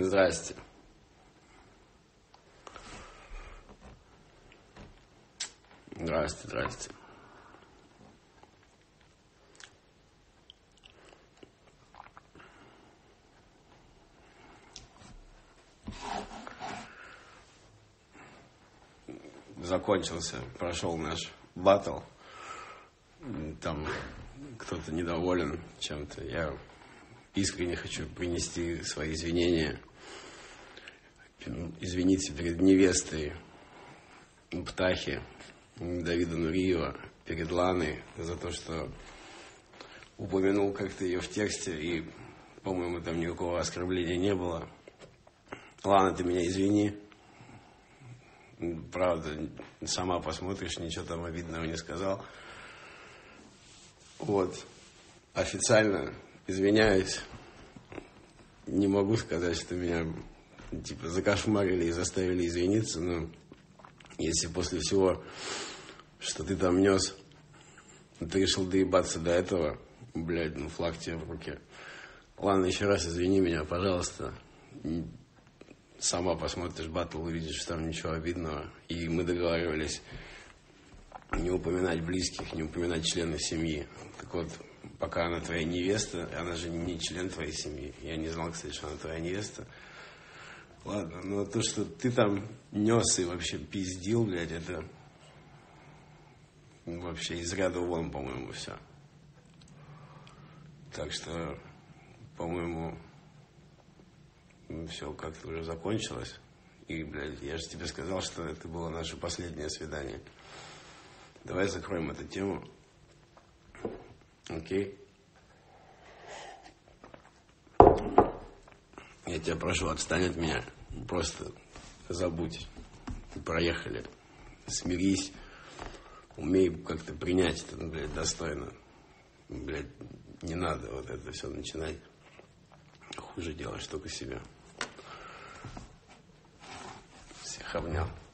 Здрасте. Здрасте, здрасте. Закончился, прошел наш баттл. Там кто-то недоволен чем-то. Я искренне хочу принести свои извинения. Извиниться перед невестой Птахи, Давида Нуриева, перед Ланой за то, что упомянул как-то ее в тексте, и, по-моему, там никакого оскорбления не было. Лана, ты меня извини. Правда, сама посмотришь, ничего там обидного не сказал. Вот. Официально извиняюсь. Не могу сказать, что меня типа закошмарили и заставили извиниться, но если после всего, что ты там нес, ты решил доебаться до этого, блядь, ну флаг тебе в руке. Ладно, еще раз извини меня, пожалуйста. Сама посмотришь баттл, увидишь, что там ничего обидного. И мы договаривались не упоминать близких, не упоминать членов семьи. Так вот, пока она твоя невеста, она же не член твоей семьи. Я не знал, кстати, что она твоя невеста. Ладно, но то, что ты там нес и вообще пиздил, блядь, это вообще из ряда вон, по-моему, все. Так что, по-моему, все как-то уже закончилось. И, блядь, я же тебе сказал, что это было наше последнее свидание. Давай закроем эту тему. Окей? Я тебя прошу, отстань от меня. Просто забудь. Проехали. Смирись. Умей как-то принять это, блядь, достойно. Блядь, не надо вот это все начинать. Хуже делаешь только себе. Всех обнял.